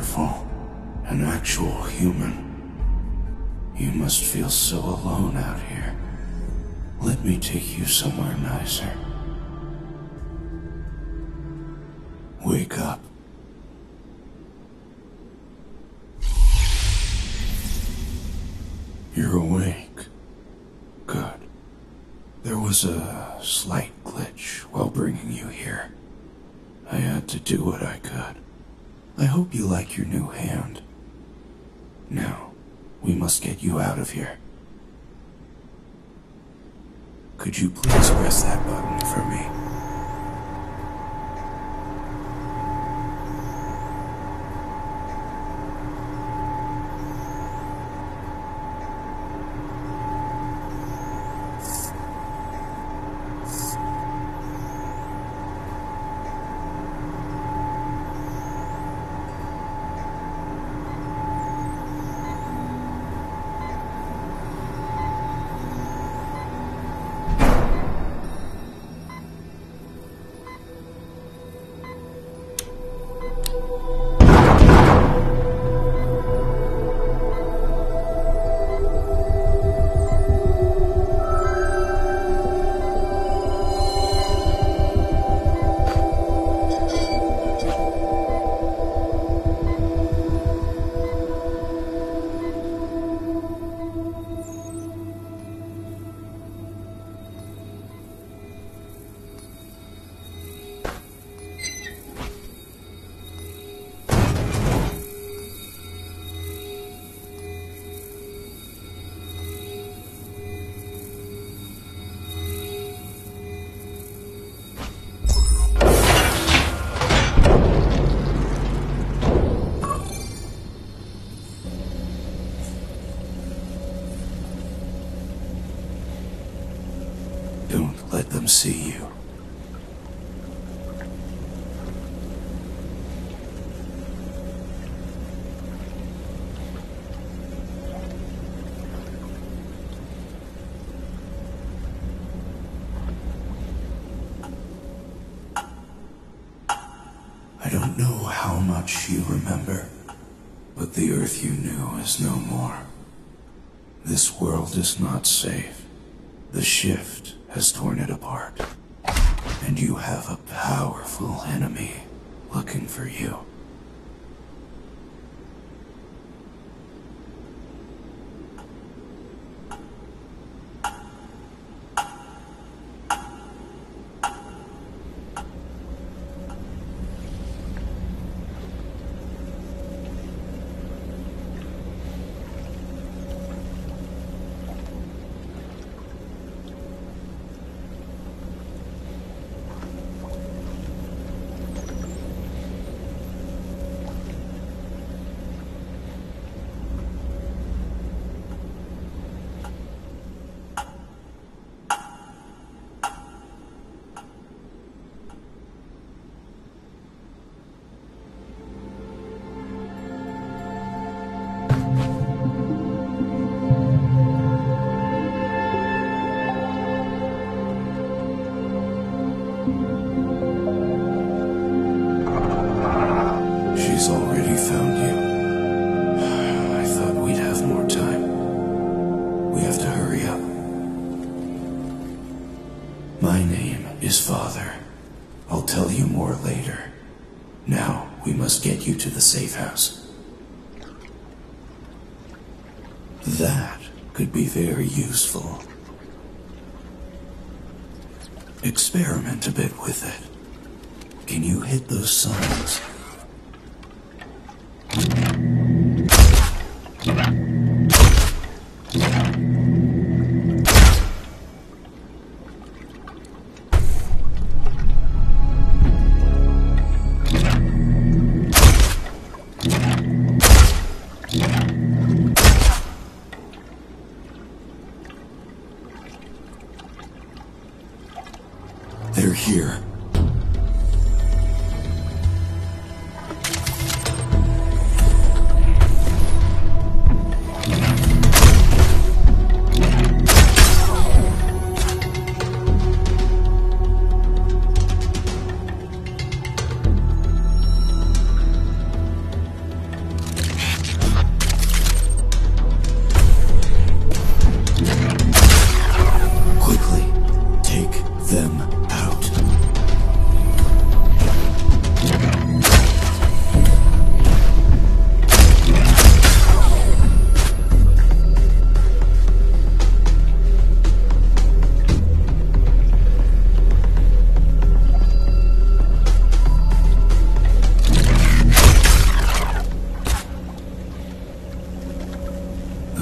powerful, an actual human. You must feel so alone out here. Let me take you somewhere nicer. Wake up. You're awake. Good. There was a slight glitch while bringing you here. I had to do what I could. I hope you like your new hand. Now, we must get you out of here. Could you please press that button for me? Don't let them see you. I don't know how much you remember, but the Earth you knew is no more. This world is not safe. The shift has torn it apart, and you have a powerful enemy looking for you. She's already found you. I thought we'd have more time. We have to hurry up. My name is Father. I'll tell you more later. Now, we must get you to the safe house. That could be very useful. Experiment a bit with it. Can you hit those signs? They're here.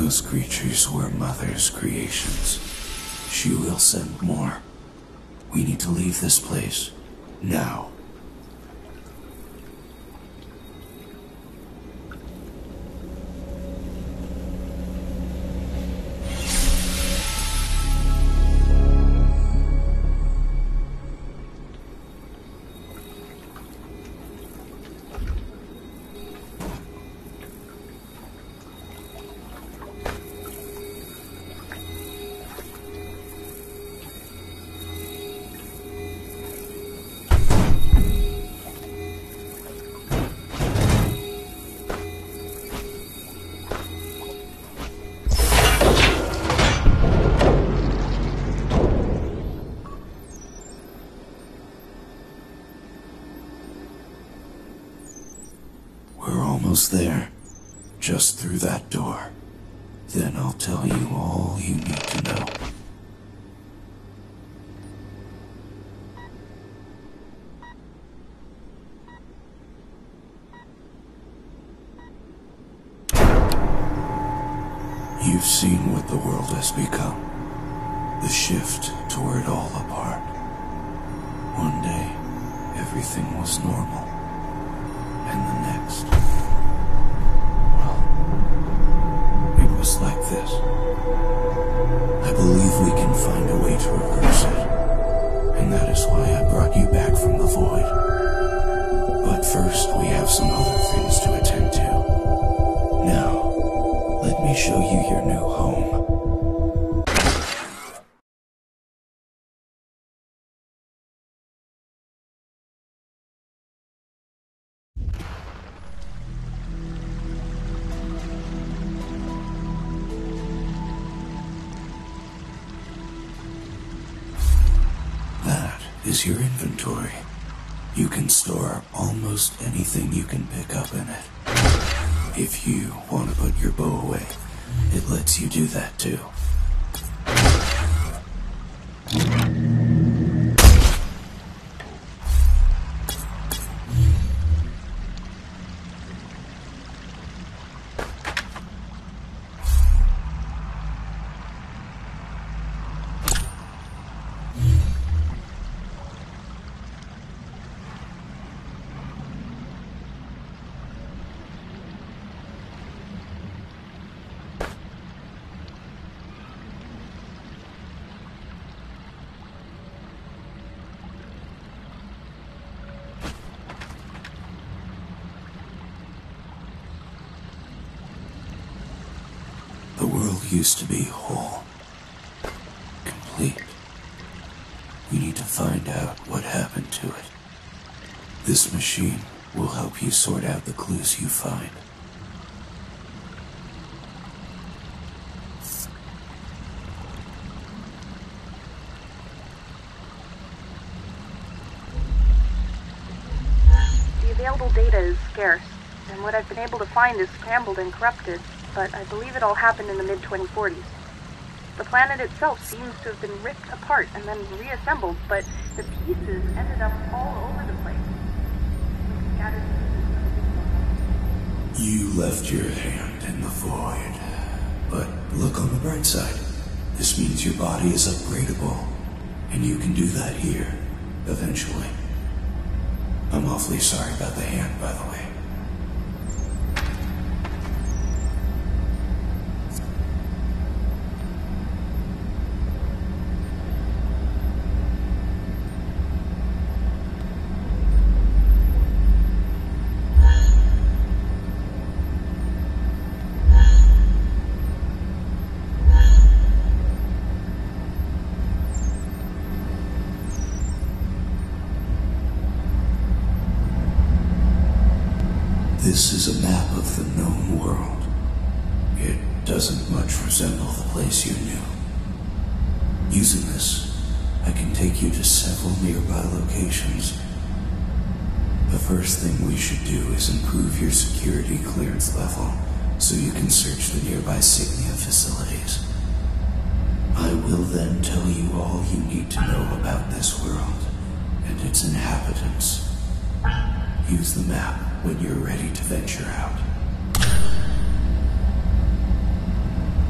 Those creatures were Mother's creations. She will send more. We need to leave this place. Now. Almost there. Just through that door. Then I'll tell you all you need to know. You've seen what the world has become. The shift tore it all apart. One day, everything was normal. And the next... like this. I believe we can find a way to reverse it, and that is why I brought you back from the void. But first, we have some other things to attend to. Now, let me show you your new home. Is your inventory. You can store almost anything you can pick up in it. If you want to put your bow away, it lets you do that too. The world used to be whole, complete. We need to find out what happened to it. This machine will help you sort out the clues you find. The available data is scarce, and what I've been able to find is scrambled and corrupted, but I believe it all happened in the mid-2040s. The planet itself seems to have been ripped apart and then reassembled, but the pieces ended up all over the place. Scattered pieces. You left your hand in the void, but look on the bright side. This means your body is upgradable, and you can do that here, eventually. I'm awfully sorry about the hand, by the way. This is a map of the known world. It doesn't much resemble the place you knew. Using this, I can take you to several nearby locations. The first thing we should do is improve your security clearance level so you can search the nearby Signia facilities. I will then tell you all you need to know about this world and its inhabitants. Use the map when you're ready to venture out.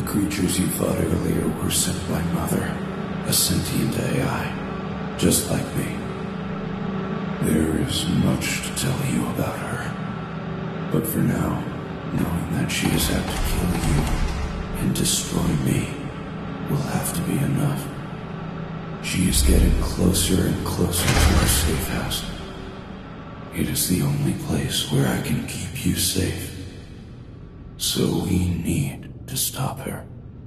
The creatures you fought earlier were sent by Mother, a sentient AI, just like me. There is much to tell you about her, but for now, knowing that she is out to kill you and destroy me will have to be enough. She is getting closer and closer to our safe house. It is the only place where I can keep you safe. So we need to stop her.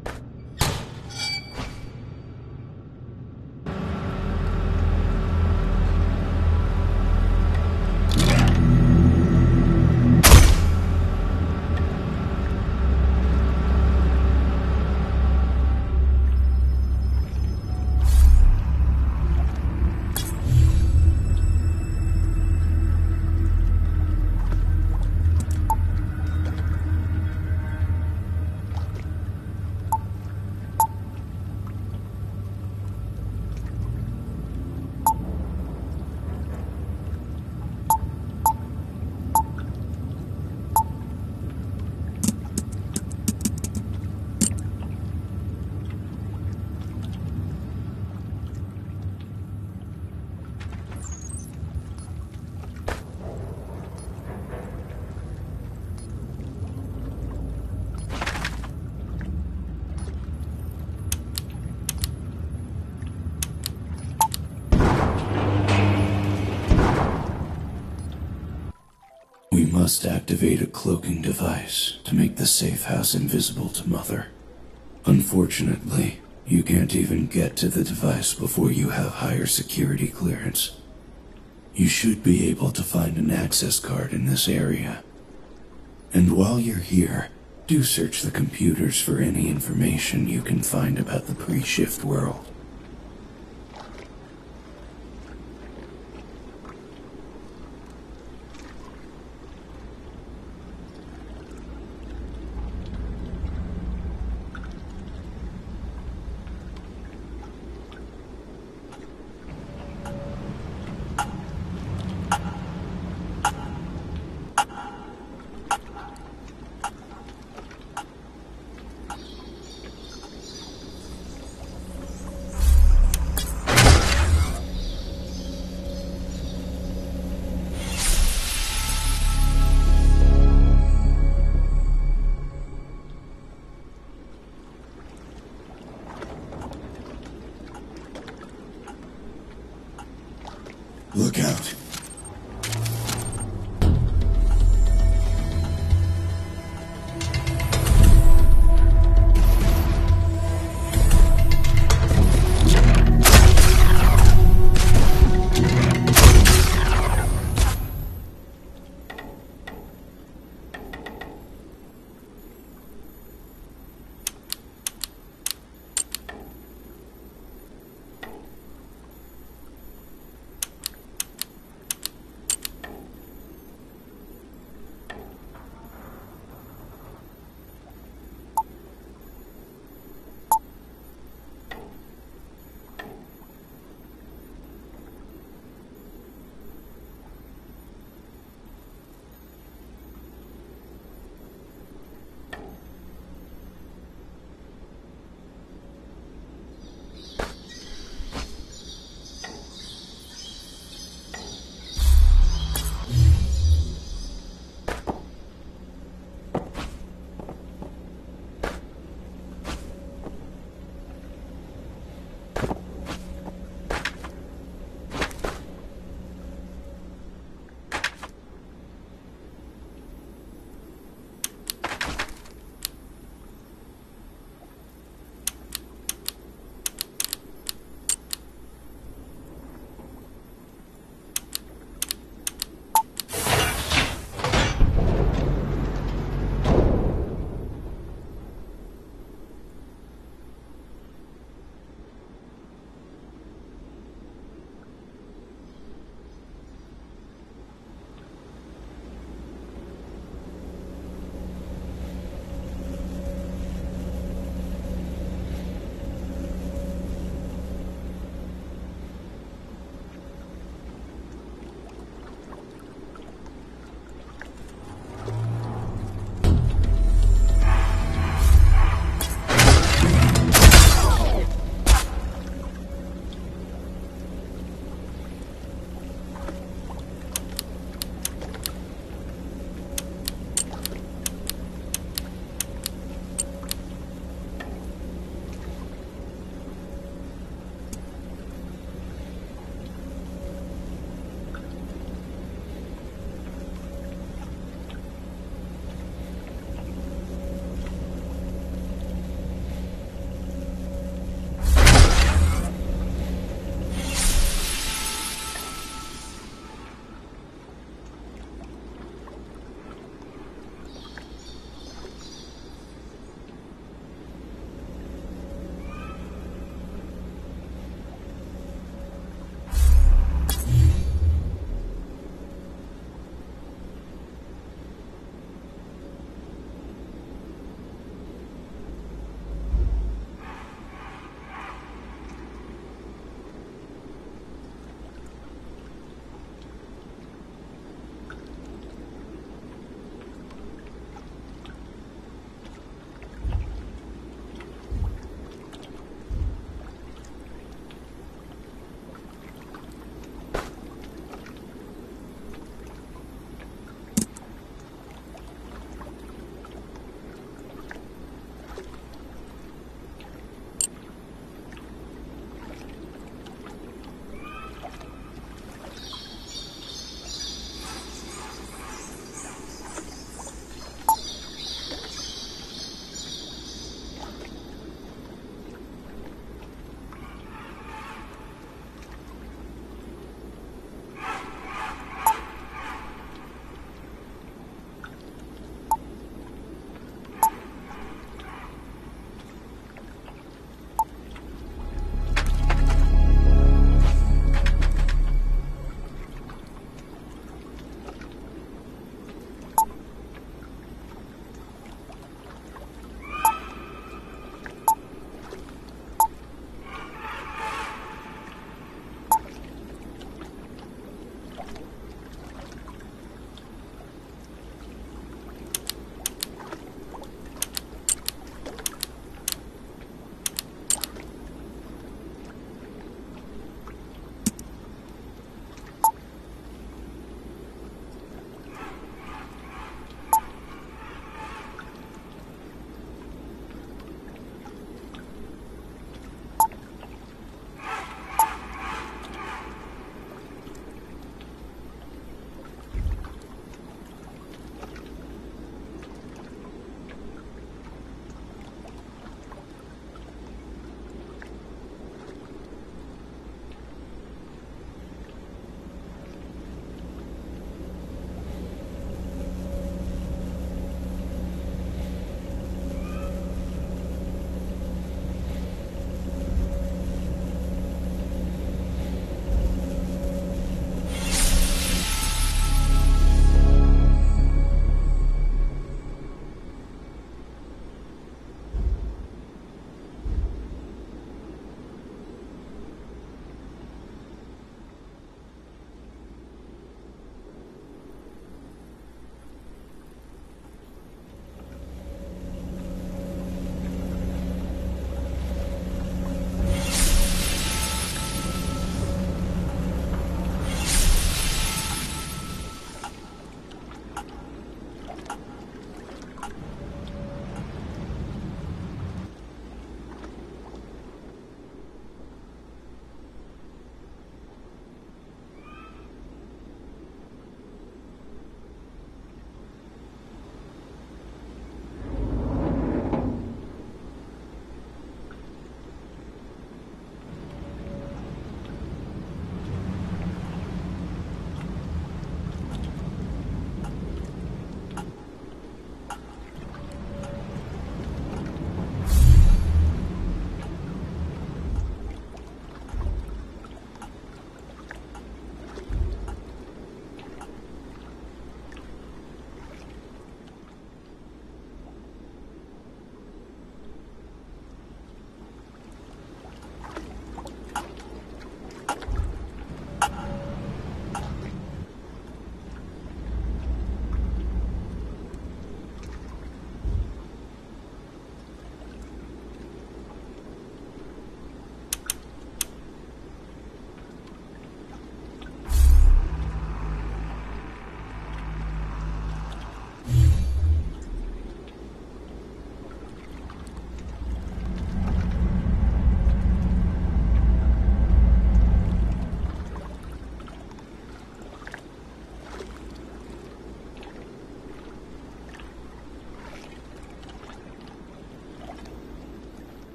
We must activate a cloaking device to make the safe house invisible to Mother. Unfortunately, you can't even get to the device before you have higher security clearance. You should be able to find an access card in this area. And while you're here, do search the computers for any information you can find about the pre-shift world.